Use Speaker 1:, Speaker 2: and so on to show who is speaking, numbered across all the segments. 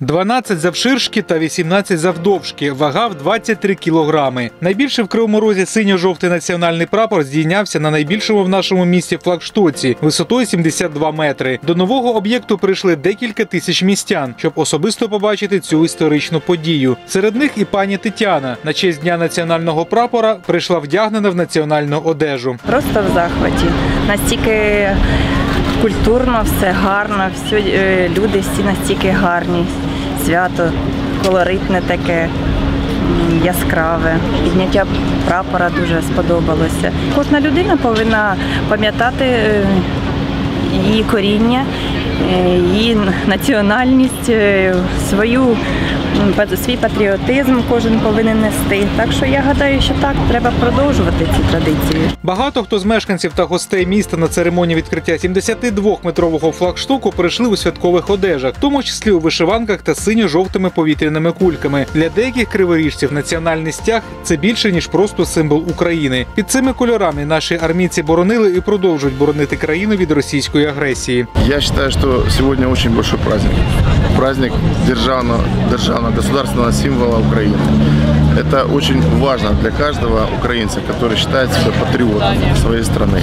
Speaker 1: 12 завширшки та 18 завдовжки. Вага в 23 кілограми. Найбільше в Кривому Розі синьо-жовтий національний прапор здійнявся на найбільшому в нашому місті флагштоці висотою 72 метри. До нового об'єкту прийшли декілька тисяч містян, щоб особисто побачити цю історичну подію. Серед них і пані Тетяна. На честь Дня національного прапора прийшла вдягнена в національну одежу.
Speaker 2: Просто в захваті. Настільки культурно, все гарно, люди всі настільки гарні. Свято колоритне таке, яскраве. Підняття прапора дуже сподобалося. Кожна людина повинна пам'ятати її коріння, її національність, свій патріотизм кожен повинен нести. Так що я гадаю, що так, треба продовжувати ці традиції.
Speaker 1: Багато хто з мешканців та гостей міста на церемонію відкриття 72-метрового флагштоку прийшли у святкових одежах, в тому числі у вишиванках та синьо-жовтими повітряними кульками. Для деяких криворіжців національний стяг – це більше, ніж просто символ України. Під цими кольорами наші армійці боронили і продовжують боронити країну від російської агресії.
Speaker 3: Я вважаю, що сьогодні дуже великий праздник. Праздник державного государственного символа Украины. Это очень важно для каждого украинца, который считает себя патриотом своей страны.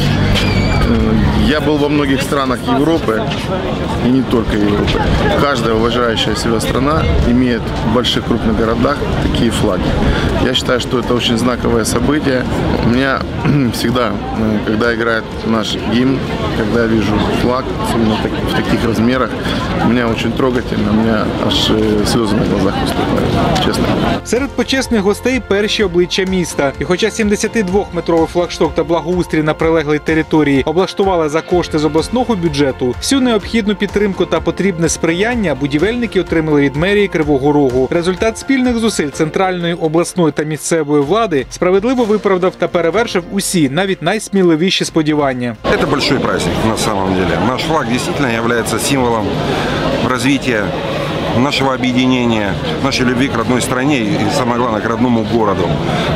Speaker 3: Я был во многих странах Европы, и не только Европы. Каждая уважающая себя страна имеет в больших крупных городах такие флаги. Я считаю, что это очень знаковое событие. У меня всегда, когда играет наш гимн, когда я вижу флаг, особенно в таких размерах, меня очень трогательно, у меня аж слезы на глазах выступают, честно.
Speaker 1: Серед почесних гостей перші обличчя міста. І хоча 72-метровий флагшток та благоустрій на прилеглій території облаштували за кошти з обласного бюджету, всю необхідну підтримку та потрібне сприяння будівельники отримали від мерії Кривого Рогу. Результат спільних зусиль центральної, обласної та місцевої влади справедливо виправдав та перевершив усі, навіть найсміливіші сподівання.
Speaker 4: Це великий праздник на самом деле. Наш флаг дійсно є символом розвитку нашего объединения, нашей любви к родной стране и, самое главное, к родному городу.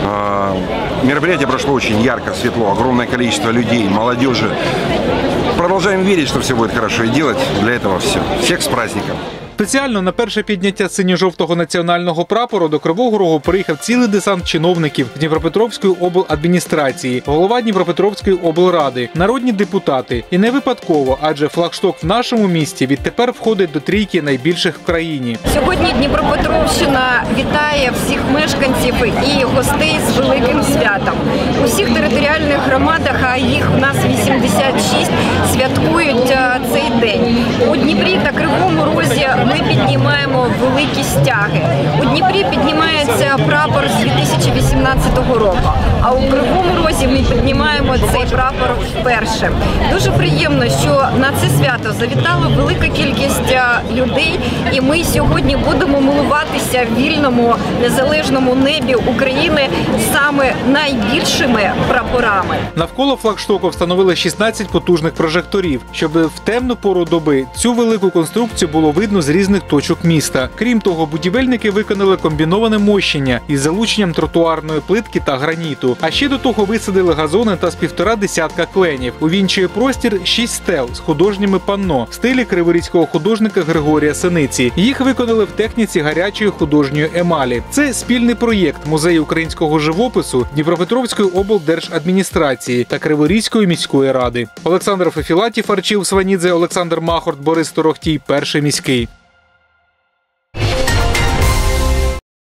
Speaker 4: Мероприятие прошло очень ярко, светло, огромное количество людей, молодежи. Продолжаем верить, что все будет хорошо, и делать для этого все. Всех с праздником!
Speaker 1: Спеціально на перше підняття синьо-жовтого національного прапору до Кривого Рогу приїхав цілий десант чиновників Дніпропетровської обладміністрації, голова Дніпропетровської облради, народні депутати. І не випадково, адже флагшток в нашому місті відтепер входить до трійки найбільших в країні.
Speaker 5: Сьогодні Дніпропетровщина вітає всіх мешканців і гостей з великим святом. У всіх територіальних громадах, а їх у нас 86, святкують цей день. У Дніпрі та Кривому Розі ми піднімаємо великі стяги. У Дніпрі піднімається прапор з 2018 року, а у Кривому Розі ми піднімаємо цей прапор вперше. Дуже приємно, що на це свято завітала велика кількість людей, і ми сьогодні будемо милуватися в вільному, незалежному небі України саме найбільшими прапорами.
Speaker 1: Навколо флагштоку встановили 16 потужних прожекторів, щоб в темну пору доби цю велику конструкцію було видно з різних точок міста. Крім того, будівельники виконали комбіноване мощення із залученням тротуарної плитки та граніту. А ще до того висадили газони та з 1,5 десятка кленів. Увінчує простір 6 стел з художніми панно в стилі криворізького художника Григорія Синиці. Їх виконали в техніці гарячої художньої емалі. Це спільний проєкт Музею українського живопису, Дніпропетровської облдержадміністрації та Криворізької міської ради. Олександр Фефілатів, Арчил Сванідзе, Олександр Махорт, Борис Торохтій, Перший міський.